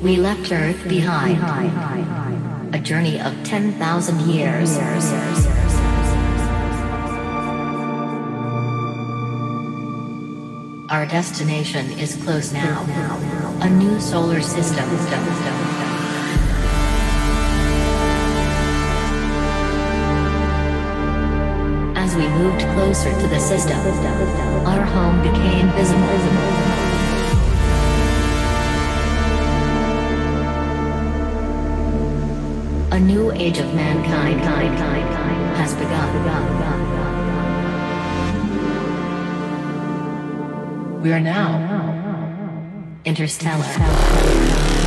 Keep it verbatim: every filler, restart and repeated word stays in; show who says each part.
Speaker 1: We left Earth behind. A journey of ten thousand years. Our destination is close now. A new solar system. As we moved closer to the system, our home became visible. A new age of mankind has begun. We are now interstellar.